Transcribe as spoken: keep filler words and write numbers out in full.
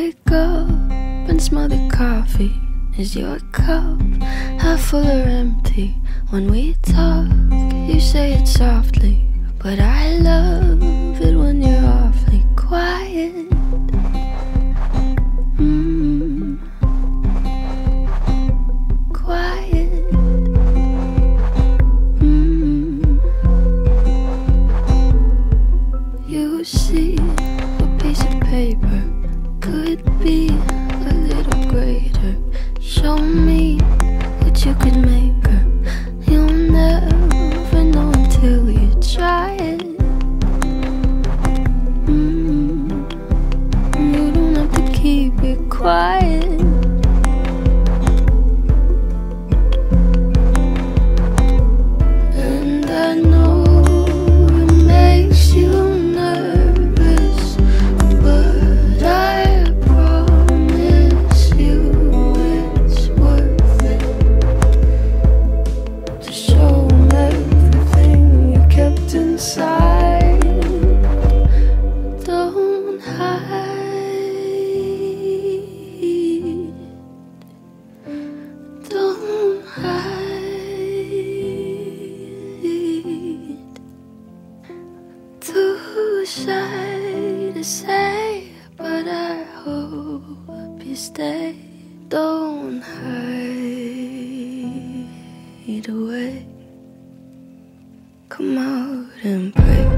wake up and smell the coffee. Is your cup half full or empty? When we talk, you say it softly, but I love it when you're awfully quiet. Mm, quiet. Mm. You see, a piece of paper could be a little greater. Show me what you could make her. You'll never know until you try it. Mm. You don't have to keep it quiet. And I know it makes you nervous, but I promise you it's worth it to show them everything you kept inside. Don't hide, don't hide. Too shy to say, but I hope you stay. Don't hide away. Come out and pray.